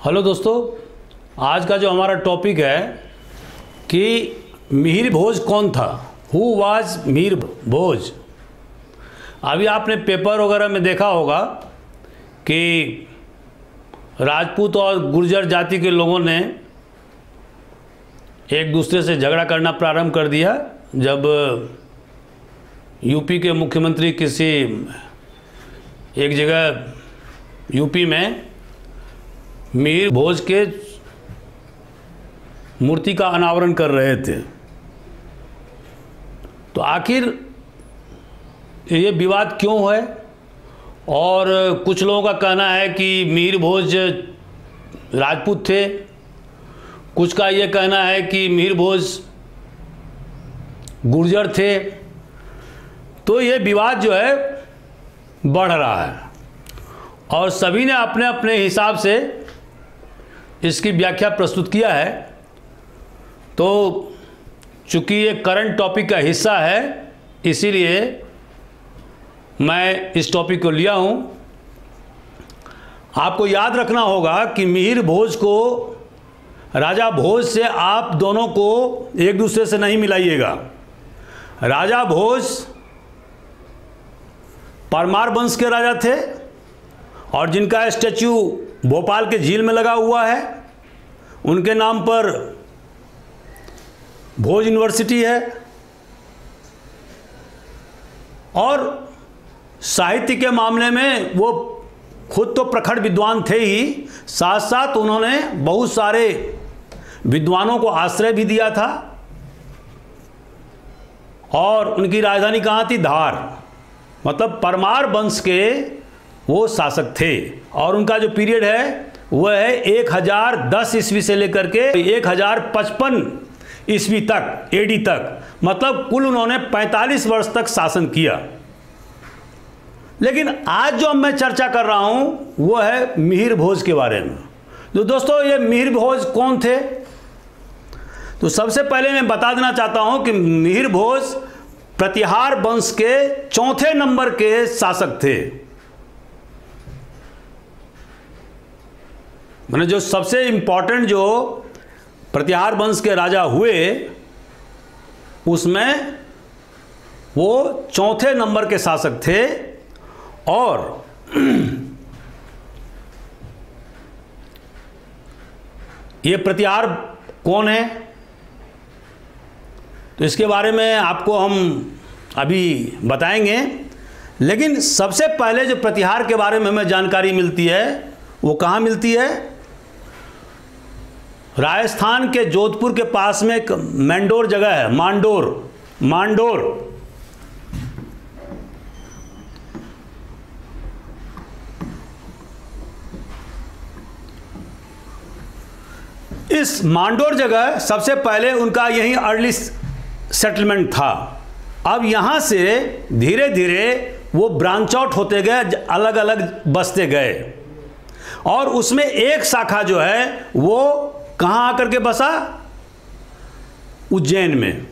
Hello दोस्तों, आज का जो हमारा टॉपिक है कि मिहिर भोज कौन था। Who was Mihir Bhoj. अभी आपने पेपर वगैरह में देखा होगा कि राजपूत और गुर्जर जाति के लोगों ने एक दूसरे से झगड़ा करना प्रारंभ कर दिया जब यूपी के मुख्यमंत्री किसी एक जगह यूपी में मिहिर भोज के मूर्ति का अनावरण कर रहे थे। तो आखिर ये विवाद क्यों है, और कुछ लोगों का कहना है कि मिहिर भोज राजपूत थे, कुछ का ये कहना है कि मिहिर भोज गुर्जर थे। तो ये विवाद जो है बढ़ रहा है और सभी ने अपने अपने हिसाब से इसकी व्याख्या प्रस्तुत किया है। तो चूंकि ये करंट टॉपिक का हिस्सा है, इसीलिए मैं इस टॉपिक को लिया हूँ। आपको याद रखना होगा कि मिहिर भोज को राजा भोज से आप दोनों को एक दूसरे से नहीं मिलाइएगा। राजा भोज परमार वंश के राजा थे और जिनका स्टैच्यू भोपाल के झील में लगा हुआ है। उनके नाम पर भोज यूनिवर्सिटी है और साहित्य के मामले में वो खुद तो प्रखर विद्वान थे ही, साथ साथ उन्होंने बहुत सारे विद्वानों को आश्रय भी दिया था। और उनकी राजधानी कहाँ थी? धार। मतलब परमार वंश के वो शासक थे और उनका जो पीरियड है वह है 1010 ईस्वी से लेकर के 1055 ईस्वी तक, एडी तक। मतलब कुल उन्होंने 45 वर्ष तक शासन किया। लेकिन आज जो मैं चर्चा कर रहा हूं वो है मिहिर भोज के बारे में। तो दोस्तों, ये मिहिर भोज कौन थे? तो सबसे पहले मैं बता देना चाहता हूं कि मिहिर भोज प्रतिहार वंश के चौथे नंबर के शासक थे। मैंने जो सबसे इंपॉर्टेंट जो प्रतिहार वंश के राजा हुए उसमें वो चौथे नंबर के शासक थे। और ये प्रतिहार कौन है, तो इसके बारे में आपको हम अभी बताएंगे। लेकिन सबसे पहले जो प्रतिहार के बारे में हमें जानकारी मिलती है वो कहाँ मिलती है? राजस्थान के जोधपुर के पास में एक मैंडोर जगह है, मांडोर। इस मांडोर जगह सबसे पहले उनका यही अर्ली सेटलमेंट था। अब यहाँ से धीरे धीरे वो ब्रांच आउट होते गए, अलग अलग बसते गए और उसमें एक शाखा जो है वो कहाँ आकर के बसा? उज्जैन में।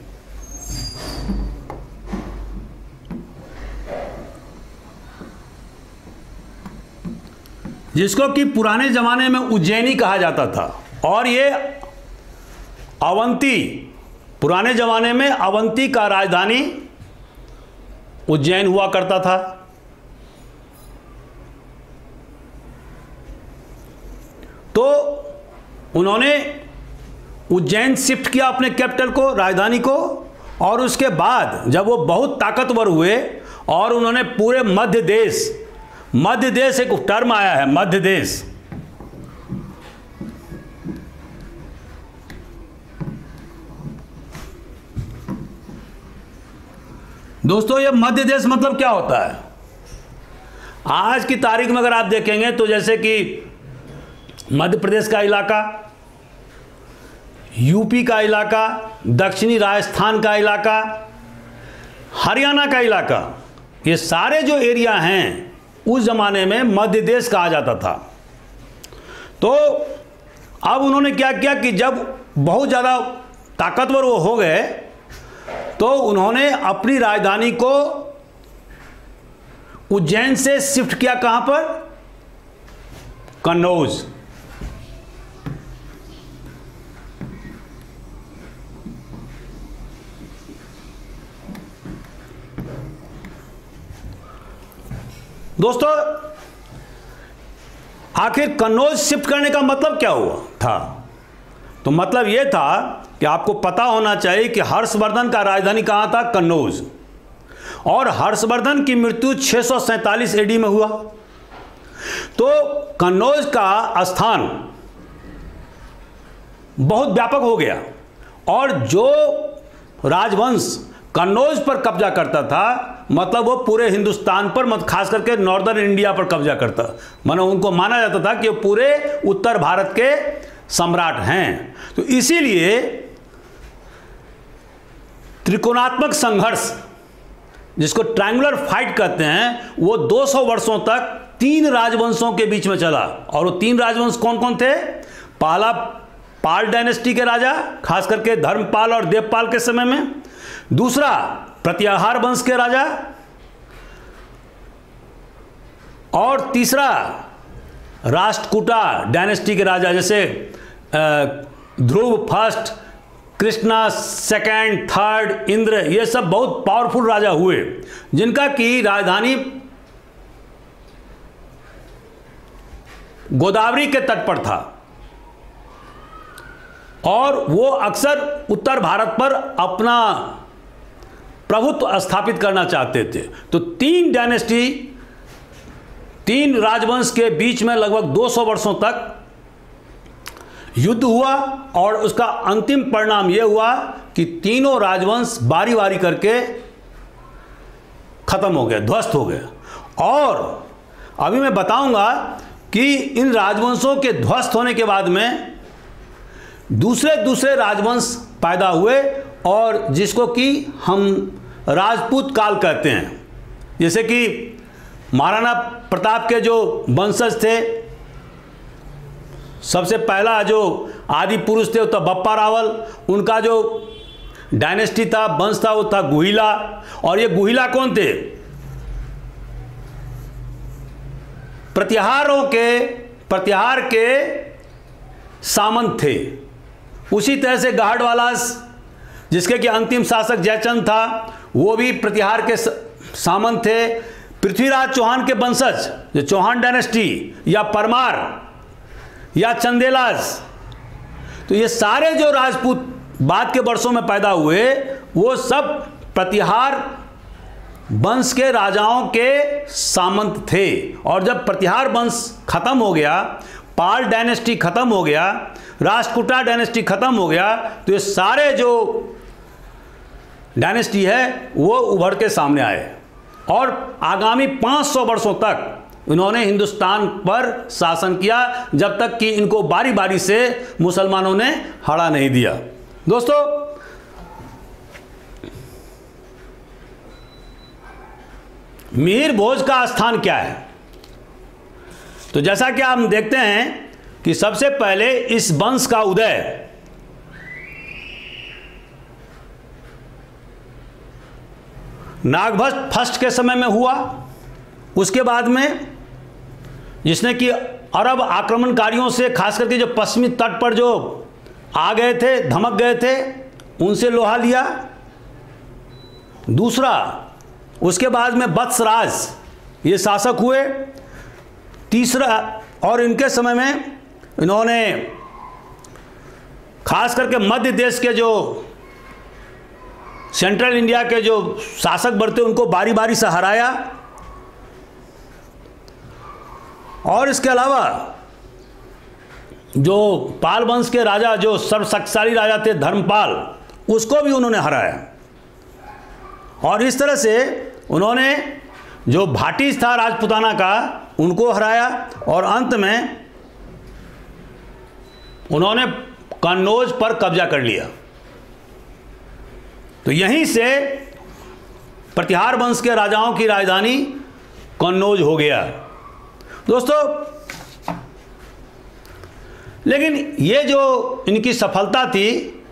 जिसको कि पुराने जमाने में उज्जैनी कहा जाता था। और ये अवंती, पुराने जमाने में अवंती का राजधानी उज्जैन हुआ करता था। तो उन्होंने उज्जैन शिफ्ट किया अपने कैपिटल को, राजधानी को। और उसके बाद जब वो बहुत ताकतवर हुए और उन्होंने पूरे मध्य देश एक टर्म आया है, मध्य देश। दोस्तों, ये मध्य देश मतलब क्या होता है? आज की तारीख में अगर आप देखेंगे तो जैसे कि मध्य प्रदेश का इलाका, यूपी का इलाका, दक्षिणी राजस्थान का इलाका, हरियाणा का इलाका, ये सारे जो एरिया हैं उस जमाने में मध्य देश कहा जाता था। तो अब उन्होंने क्या किया कि जब बहुत ज़्यादा ताकतवर वो हो गए तो उन्होंने अपनी राजधानी को उज्जैन से शिफ्ट किया। कहाँ पर? कन्नौज। दोस्तों, आखिर कन्नौज शिफ्ट करने का मतलब क्या हुआ था? तो मतलब यह था कि आपको पता होना चाहिए कि हर्षवर्धन का राजधानी कहाँ था? कन्नौज। और हर्षवर्धन की मृत्यु 647 एडी में हुआ। तो कन्नौज का स्थान बहुत व्यापक हो गया और जो राजवंश कन्नौज पर कब्जा करता था, मतलब वो पूरे हिंदुस्तान पर, मत खास करके नॉर्दर्न इंडिया पर कब्जा करता, मानो उनको माना जाता था कि वो पूरे उत्तर भारत के सम्राट हैं। तो इसीलिए त्रिकोणात्मक संघर्ष, जिसको ट्रायंगुलर फाइट कहते हैं, वो 200 वर्षों तक 3 राजवंशों के बीच में चला। और वो 3 राजवंश कौन कौन थे? पहला पाल डायनेस्टी के राजा, खास करके धर्मपाल और देवपाल के समय में। दूसरा प्रत्याहार वंश के राजा, और तीसरा राष्ट्रकूटा डायनेस्टी के राजा, जैसे Dhruva first, Krishna second, third, Indra, ये सब बहुत पावरफुल राजा हुए, जिनका की राजधानी गोदावरी के तट पर था और वो अक्सर उत्तर भारत पर अपना प्रभुत्व स्थापित करना चाहते थे। तो 3 डायनेस्टी, 3 राजवंश के बीच में लगभग 200 वर्षों तक युद्ध हुआ और उसका अंतिम परिणाम यह हुआ कि तीनों राजवंश बारी बारी करके खत्म हो गए, ध्वस्त हो गए। और अभी मैं बताऊंगा कि इन राजवंशों के ध्वस्त होने के बाद में दूसरे राजवंश पैदा हुए और जिसको कि हम राजपूत काल कहते हैं। जैसे कि महाराणा प्रताप के जो वंशज थे, सबसे पहला जो आदि पुरुष थे वो तो बप्पा रावल, उनका जो डायनेस्टी था, वंश था, वो था गुहिला। और ये गुहिला कौन थे? प्रतिहार के सामंत थे। उसी तरह से गहडवालास, जिसके कि अंतिम शासक जयचंद था, वो भी प्रतिहार के सामंत थे। पृथ्वीराज चौहान के वंशज, जो चौहान डायनेस्टी या परमार या चंदेलास, तो ये सारे जो राजपूत बाद के वर्षों में पैदा हुए, वो सब प्रतिहार वंश के राजाओं के सामंत थे। और जब प्रतिहार वंश खत्म हो गया, पाल डायनेस्टी खत्म हो गया, राष्ट्रकूटा डायनेस्टी खत्म हो गया, तो ये सारे जो डायनेस्टी है वो उभर के सामने आए और आगामी 500 वर्षों तक इन्होंने हिंदुस्तान पर शासन किया, जब तक कि इनको बारी बारी से मुसलमानों ने हरा नहीं दिया। दोस्तों, मिहिर भोज का स्थान क्या है? तो जैसा कि आप देखते हैं कि सबसे पहले इस वंश का उदय नागभट्ट फर्स्ट के समय में हुआ। उसके बाद में जिसने कि अरब आक्रमणकारियों से, खास करके जो पश्चिमी तट पर जो आ गए थे, धमक गए थे, उनसे लोहा लिया। दूसरा, उसके बाद में वत्सराज ये शासक हुए। तीसरा, और इनके समय में इन्होंने खास करके मध्य देश के जो सेंट्रल इंडिया के जो शासक बढ़ते उनको बारी बारी से हराया। और इसके अलावा जो पाल वंश के राजा, जो सर्वशक्तिशाली राजा थे धर्मपाल, उसको भी उन्होंने हराया। और इस तरह से उन्होंने जो भाटिज था राजपुताना का, उनको हराया। और अंत में उन्होंने कन्नौज पर कब्जा कर लिया। तो यहीं से प्रतिहार वंश के राजाओं की राजधानी कन्नौज हो गया। दोस्तों, लेकिन ये जो इनकी सफलता थी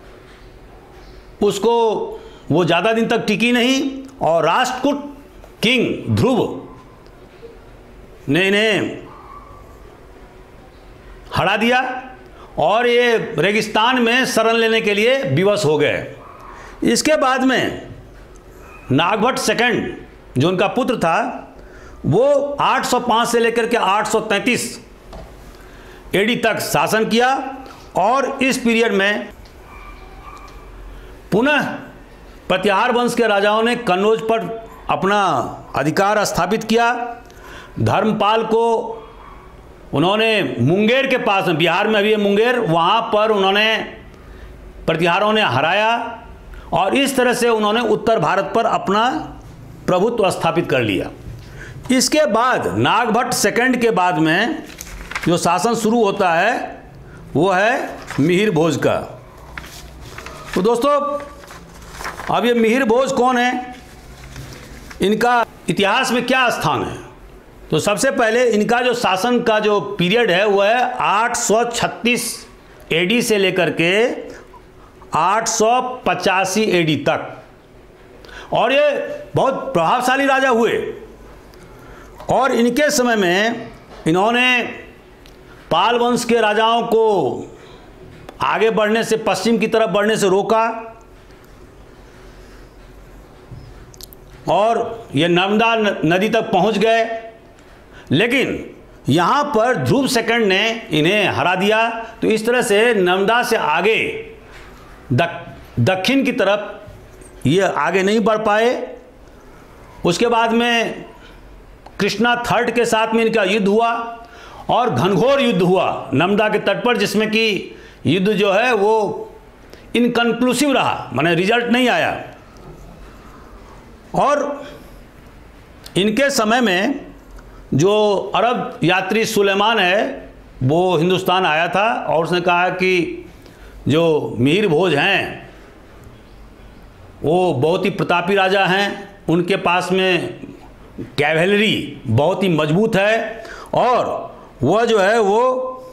उसको वो ज़्यादा दिन तक टिकी नहीं और राष्ट्रकूट किंग ध्रुव ने इन्हें हरा दिया और ये रेगिस्तान में शरण लेने के लिए विवश हो गए। इसके बाद में नागभट्ट सेकंड, जो उनका पुत्र था, वो 805 से लेकर के 833 एडी तक शासन किया और इस पीरियड में पुनः प्रतिहार वंश के राजाओं ने कन्नौज पर अपना अधिकार स्थापित किया। धर्मपाल को उन्होंने मुंगेर के पास में, बिहार में अभी है मुंगेर, वहाँ पर उन्होंने प्रतिहारों ने हराया और इस तरह से उन्होंने उत्तर भारत पर अपना प्रभुत्व स्थापित कर लिया। इसके बाद नागभट्ट सेकंड के बाद में जो शासन शुरू होता है वो है मिहिर भोज का। तो दोस्तों अब ये मिहिर भोज कौन है, इनका इतिहास में क्या स्थान है? तो सबसे पहले इनका जो शासन का जो पीरियड है वह है 836 एडी से लेकर के 885 एडी तक, और ये बहुत प्रभावशाली राजा हुए। और इनके समय में इन्होंने पाल वंश के राजाओं को आगे बढ़ने से, पश्चिम की तरफ बढ़ने से रोका और ये नर्मदा नदी तक पहुंच गए, लेकिन यहाँ पर ध्रुव सेकंड ने इन्हें हरा दिया। तो इस तरह से नर्मदा से आगे दक्षिण की तरफ ये आगे नहीं बढ़ पाए। उसके बाद में कृष्णा थर्ड के साथ में इनका युद्ध हुआ और घनघोर युद्ध हुआ नर्मदा के तट पर, जिसमें कि युद्ध जो है वो इनकन्क्लूसिव रहा, माने रिजल्ट नहीं आया। और इनके समय में जो अरब यात्री सुलेमान है वो हिंदुस्तान आया था और उसने कहा कि जो मिहिर भोज हैं वो बहुत ही प्रतापी राजा हैं, उनके पास में कैवेलरी बहुत ही मजबूत है और वह जो है वो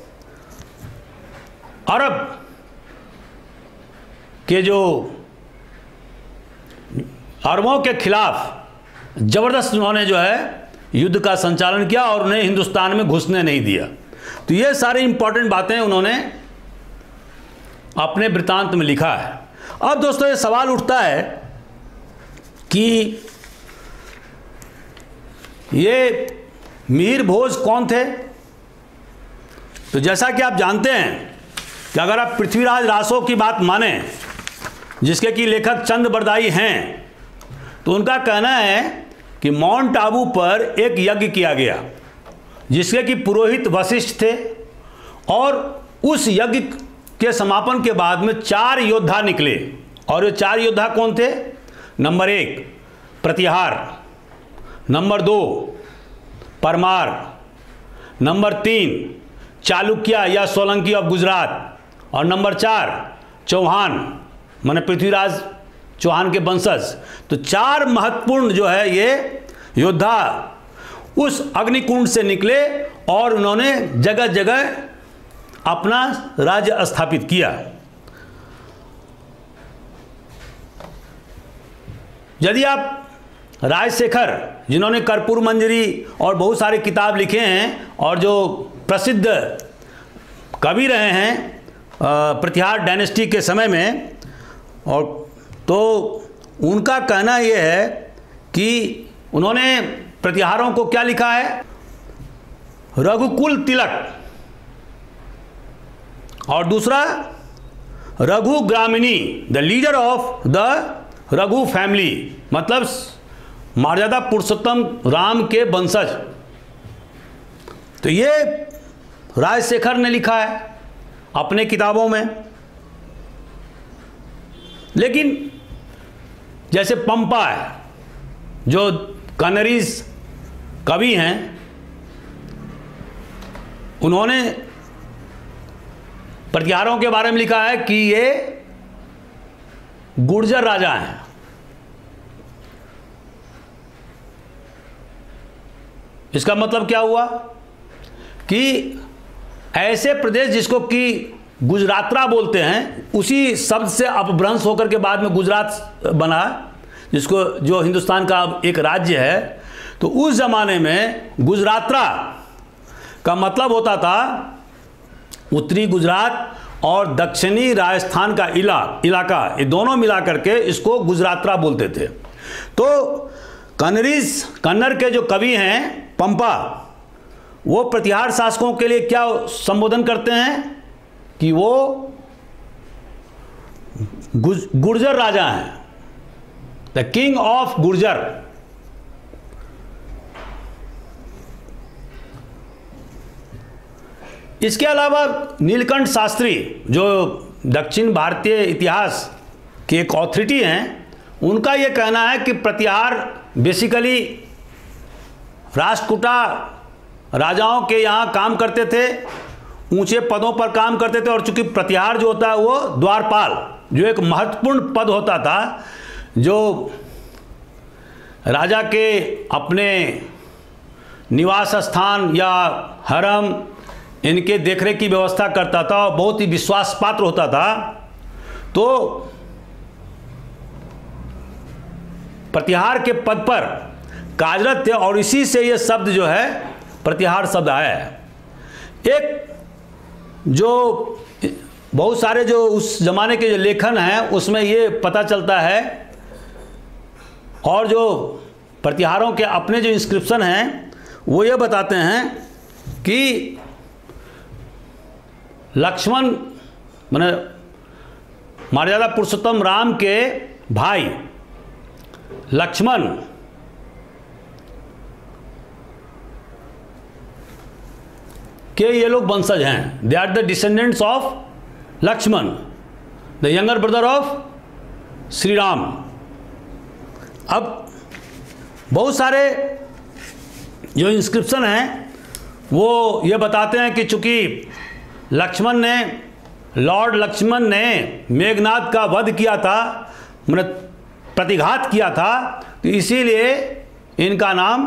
अरब के जो अरबों के खिलाफ ज़बरदस्त उन्होंने जो है युद्ध का संचालन किया और उन्हें हिंदुस्तान में घुसने नहीं दिया। तो ये सारी इंपॉर्टेंट बातें उन्होंने अपने वृत्तांत में लिखा है। अब दोस्तों ये सवाल उठता है कि ये मिहिर भोज कौन थे? तो जैसा कि आप जानते हैं कि अगर आप पृथ्वीराज रासो की बात माने, जिसके कि लेखक चंद बरदाई हैं, तो उनका कहना है कि माउंट आबू पर एक यज्ञ किया गया जिसके कि पुरोहित वशिष्ठ थे और उस यज्ञ के समापन के बाद में 4 योद्धा निकले। और ये 4 योद्धा कौन थे? Number 1 Pratihara, number 2 Paramara, number 3 Chalukya या सोलंकी ऑफ गुजरात और नंबर 4 चौहान, माने पृथ्वीराज चौहान के वंशज। तो 4 महत्वपूर्ण जो है ये योद्धा उस अग्निकुंड से निकले और उन्होंने जगह जगह अपना राज्य स्थापित किया। यदि आप राजशेखर, जिन्होंने कर्पूर मंजरी और बहुत सारे किताब लिखे हैं और जो प्रसिद्ध कवि रहे हैं प्रतिहार डायनेस्टी के समय में, और तो उनका कहना यह है कि उन्होंने प्रतिहारों को क्या लिखा है? रघुकुल तिलक, और दूसरा रघु ग्रामिणी, the leader of the Raghu family, मतलब मर्यादा पुरुषोत्तम राम के वंशज। तो ये राजशेखर ने लिखा है अपने किताबों में। लेकिन जैसे पंपा है, जो कन्नरीज कवि हैं, उन्होंने प्रतिहारों के बारे में लिखा है कि ये गुर्जर राजा हैं। इसका मतलब क्या हुआ कि ऐसे प्रदेश जिसको कि गुजरातरा बोलते हैं, उसी शब्द से अपभ्रंश होकर के बाद में गुजरात बना, जिसको जो हिंदुस्तान का एक राज्य है। तो उस ज़माने में गुजरातरा का मतलब होता था उत्तरी गुजरात और दक्षिणी राजस्थान का इलाका, ये दोनों मिला करके इसको गुजरातरा बोलते थे। तो कन्नड़ के जो कवि हैं पंपा, वो प्रतिहार शासकों के लिए क्या संबोधन करते हैं कि वो गुर्जर राजा हैं, द किंग ऑफ गुर्जर। इसके अलावा नीलकंठ शास्त्री जो दक्षिण भारतीय इतिहास के एक ऑथोरिटी हैं, उनका ये कहना है कि प्रतिहार बेसिकली राष्ट्रकूटा राजाओं के यहाँ काम करते थे, ऊंचे पदों पर काम करते थे। और चूंकि प्रतिहार जो होता है वो द्वारपाल, जो एक महत्वपूर्ण पद होता था, जो राजा के अपने निवास स्थान या हरम इनके देखरेख की व्यवस्था करता था और बहुत ही विश्वास पात्र होता था, तो प्रतिहार के पद पर कार्यरत थे। और इसी से ये शब्द जो है प्रतिहार शब्द आया है। एक जो बहुत सारे जो उस जमाने के जो लेखन हैं उसमें ये पता चलता है, और जो प्रतिहारों के अपने जो इंस्क्रिप्शन हैं वो ये बताते हैं कि लक्ष्मण माने मर्यादा पुरुषोत्तम राम के भाई लक्ष्मण के ये लोग वंशज हैं। They are the descendants of Lakshman, the younger brother of Shri Ram. अब बहुत सारे जो इंस्क्रिप्शन हैं वो ये बताते हैं कि चूंकि लॉर्ड लक्ष्मण ने मेघनाद का वध किया था, मतलब प्रतिघात किया था, तो इसीलिए इनका नाम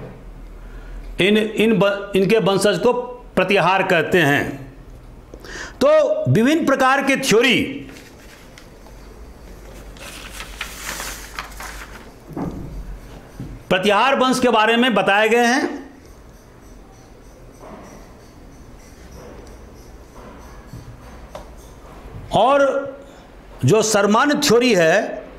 इनके वंशज को प्रतिहार कहते हैं। तो विभिन्न प्रकार के थ्योरी प्रतिहार वंश के बारे में बताए गए हैं। और जो शर्मान्य थ्योरी है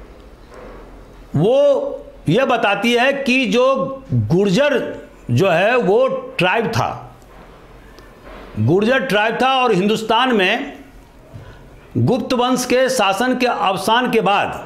वो ये बताती है कि जो गुर्जर जो है वो ट्राइब था, गुर्जर ट्राइब था, और हिंदुस्तान में गुप्त वंश के शासन के अवसान के बाद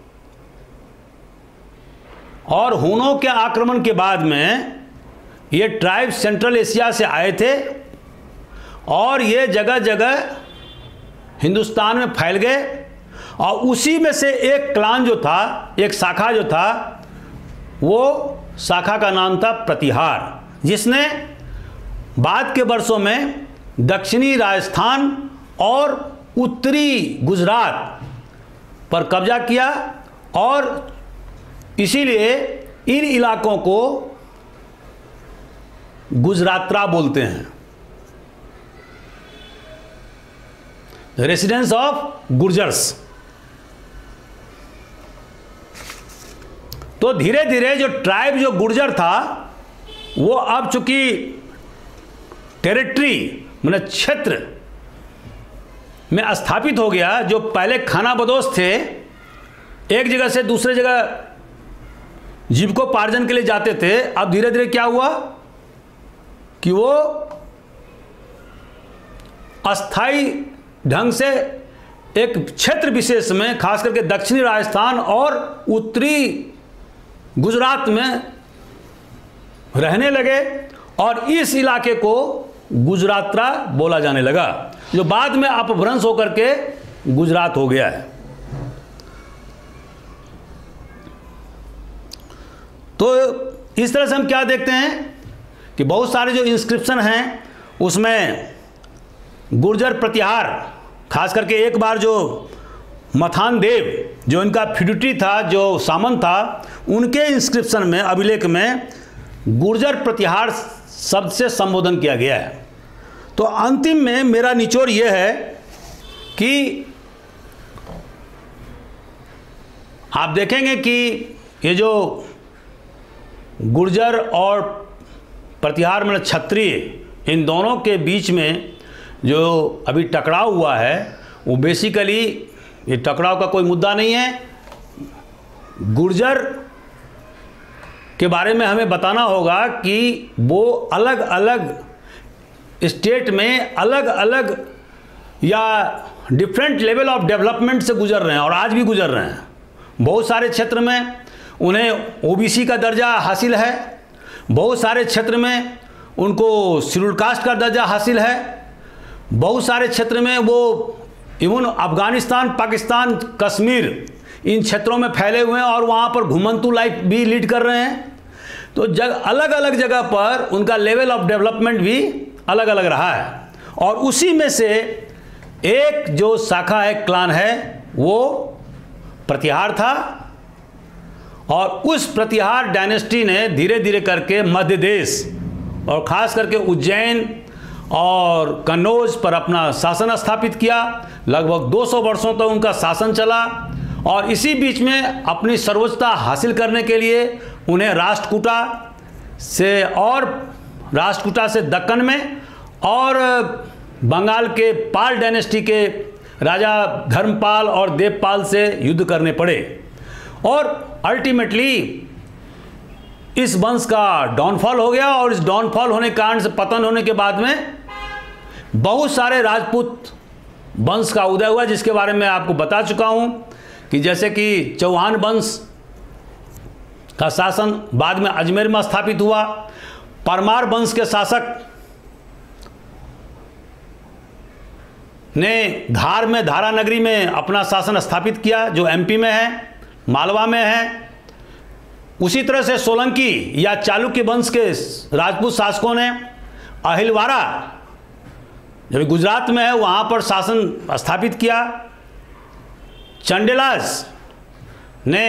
और हूनों के आक्रमण के बाद में ये ट्राइब सेंट्रल एशिया से आए थे और ये जगह जगह हिंदुस्तान में फैल गए। और उसी में से एक क्लान जो था, एक शाखा जो था, वो शाखा का नाम था प्रतिहार, जिसने बाद के वर्षों में दक्षिणी राजस्थान और उत्तरी गुजरात पर कब्जा किया। और इसीलिए इन इलाकों को गुजरात्रा बोलते हैं, रेसिडेंस ऑफ गुर्जर्स। तो धीरे धीरे जो ट्राइब जो गुर्जर था वो अब चूंकि टेरिटरी मतलब क्षेत्र में स्थापित हो गया, जो पहले खानाबदोश थे, एक जगह से दूसरे जगह जीविकोपार्जन के लिए जाते थे, अब धीरे धीरे क्या हुआ कि वो अस्थाई ढंग से एक क्षेत्र विशेष में, खास करके दक्षिणी राजस्थान और उत्तरी गुजरात में रहने लगे और इस इलाके को गुजरात्रा बोला जाने लगा, जो बाद में अपभ्रंश होकर के गुजरात हो गया है। तो इस तरह से हम क्या देखते हैं कि बहुत सारे जो इंस्क्रिप्शन हैं उसमें गुर्जर प्रतिहार, खास करके एक बार जो मथान देव जो इनका फ्यूडिटरी था, जो सामंत था, उनके इंस्क्रिप्शन में, अभिलेख में गुर्जर प्रतिहार शब्द से संबोधन किया गया है। तो अंतिम में मेरा निचोड़ यह है कि आप देखेंगे कि ये जो गुर्जर और प्रतिहार मतलब क्षत्रिय, इन दोनों के बीच में जो अभी टकराव हुआ है वो बेसिकली ये टकराव का कोई मुद्दा नहीं है। गुर्जर के बारे में हमें बताना होगा कि वो अलग अलग स्टेट में अलग अलग या डिफरेंट लेवल ऑफ डेवलपमेंट से गुजर रहे हैं और आज भी गुजर रहे हैं। बहुत सारे क्षेत्र में उन्हें ओबीसी का दर्जा हासिल है, बहुत सारे क्षेत्र में उनको शेड्यूल कास्ट का दर्जा हासिल है, बहुत सारे क्षेत्र में वो इवन अफगानिस्तान, पाकिस्तान, कश्मीर इन क्षेत्रों में फैले हुए हैं और वहाँ पर घुमंतू लाइफ भी लीड कर रहे हैं। तो अलग अलग जगह पर उनका लेवल ऑफ डेवलपमेंट भी अलग अलग रहा है और उसी में से एक जो शाखा है, क्लान है, वो प्रतिहार था और उस प्रतिहार डायनेस्टी ने धीरे धीरे करके मध्य देश और ख़ास करके उज्जैन और कन्नौज पर अपना शासन स्थापित किया। लगभग 200 वर्षों तक उनका शासन चला और इसी बीच में अपनी सर्वोच्चता हासिल करने के लिए उन्हें राष्ट्रकूटा से दक्कन में और बंगाल के पाल डायनेस्टी के राजा धर्मपाल और देवपाल से युद्ध करने पड़े और अल्टीमेटली इस वंश का डाउनफॉल हो गया और इस डाउनफॉल होने के कारण से पतन होने के बाद में बहुत सारे राजपूत वंश का उदय हुआ, जिसके बारे में आपको बता चुका हूं कि जैसे कि चौहान वंश का शासन बाद में अजमेर में स्थापित हुआ। परमार वंश के शासक ने धार में, धारा नगरी में अपना शासन स्थापित किया जो एमपी में है, मालवा में है। उसी तरह से सोलंकी या चालुक्य वंश के राजपूत शासकों ने अहिलवारा जो गुजरात में है वहाँ पर शासन स्थापित किया। चंडेलास ने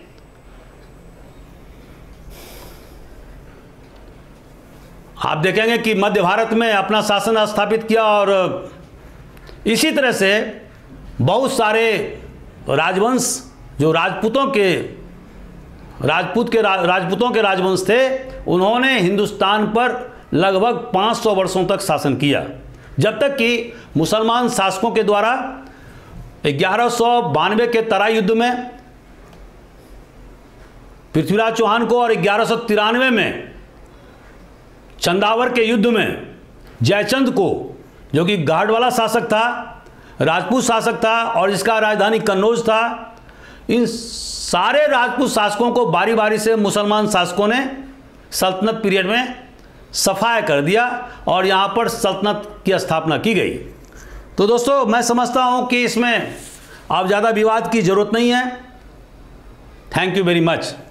आप देखेंगे कि मध्य भारत में अपना शासन स्थापित किया और इसी तरह से बहुत सारे राजवंश जो राजपूतों के राजवंश थे, उन्होंने हिंदुस्तान पर लगभग 500 वर्षों तक शासन किया, जब तक कि मुसलमान शासकों के द्वारा 1192 के तराई युद्ध में पृथ्वीराज चौहान को और 1193 में चंदावर के युद्ध में जयचंद को, जो कि गाढ़वाला शासक था, राजपूत शासक था और इसका राजधानी कन्नौज था, इन सारे राजपूत शासकों को बारी बारी से मुसलमान शासकों ने सल्तनत पीरियड में सफाया कर दिया और यहाँ पर सल्तनत की स्थापना की गई। तो दोस्तों, मैं समझता हूँ कि इसमें अब ज़्यादा विवाद की ज़रूरत नहीं है। Thank you very much.